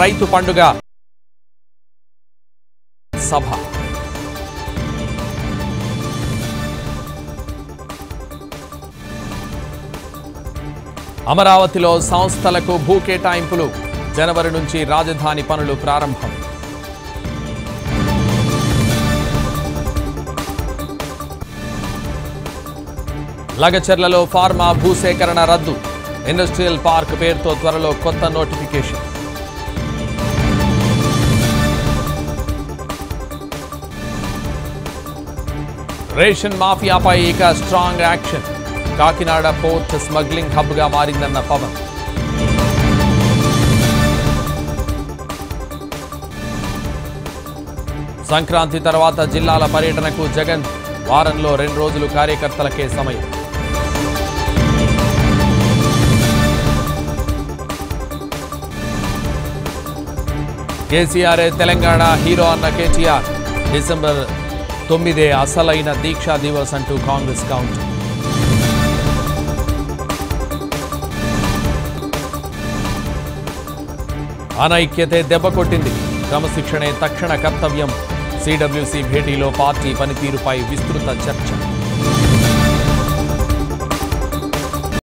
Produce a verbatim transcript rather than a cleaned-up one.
రైతు పండుగ సభ. అమరావతిలో సంస్థలకు భూ కేటాయింపులు. జనవరి నుంచి రాజధాని పనులు ప్రారంభం. లగచర్లలో ఫార్మా భూసేకరణ రద్దు. ఇండస్ట్రియల్ పార్క్ పేరుతో త్వరలో కొత్త నోటిఫికేషన్. రేషన్ మాఫియాపై ఇక strong action. Kakinada port smuggling హబ్గా మారిందన్న పవన్. సంక్రాంతి తర్వాత జిల్లాల పర్యటనకు జగన్. వారంలో రెండు రోజులు కార్యకర్తలకే సమయం. కేసీఆర్ తెలంగాణ హీరో అన్న కేటీఆర్. డిసెంబర్ తొమ్మిదే అసలైన దీక్షా దివస్ అంటూ కాంగ్రెస్ కౌంటర్. అనైక్యతే దెబ్బ కొట్టింది. క్రమశిక్షణే తక్షణ కర్తవ్యం. సిడబ్ల్యూసీ భేటీలో పార్టీ పనితీరుపై విస్తృత చర్చ.